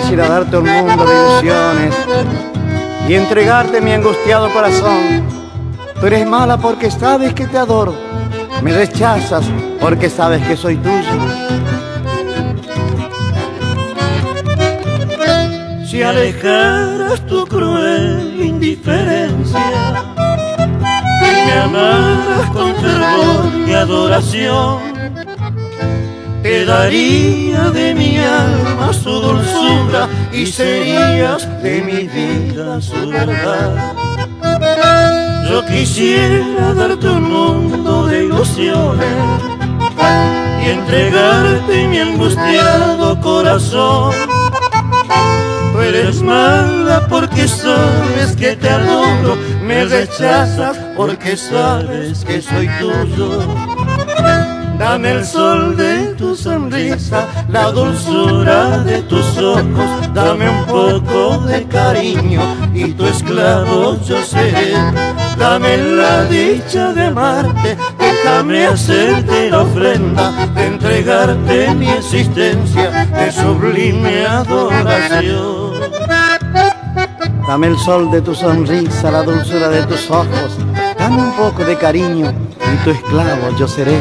quisiera darte un mundo de ilusiones y entregarte mi angustiado corazón. Tú eres mala porque sabes que te adoro, me rechazas porque sabes que soy tuyo. Si alejaras tu cruel indiferencia y me amaras con fervor y adoración, te daría de mi alma su dulzura y serías de mi vida su verdad. Yo quisiera darte un mundo de ilusiones y entregarte mi angustiado corazón. Tú eres mala porque sabes que te adoro, me rechazas porque sabes que soy tuyo. Dame el sol de tu sonrisa, la dulzura de tus ojos, dame un poco de cariño y tu esclavo yo seré. Dame la dicha de amarte, déjame hacerte la ofrenda de entregarte mi existencia de sublime adoración. Dame el sol de tu sonrisa, la dulzura de tus ojos, dame un poco de cariño y tu esclavo yo seré.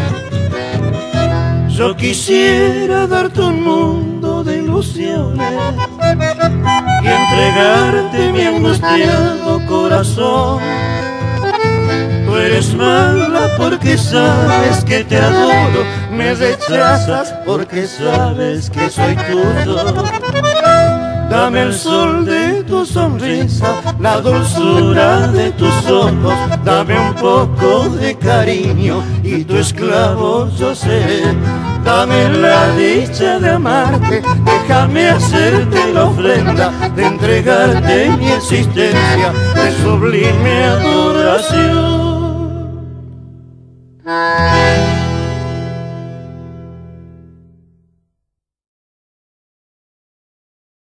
Yo quisiera darte un mundo de ilusiones y entregarte mi angustiado corazón. Tú eres mala porque sabes que te adoro, me rechazas porque sabes que soy tuyo. Dame el sol de tu sonrisa, la dulzura de tus ojos, dame un poco de cariño y tu esclavo yo seré. Dame la dicha de amarte, déjame hacerte la ofrenda de entregarte mi existencia de sublime adoración.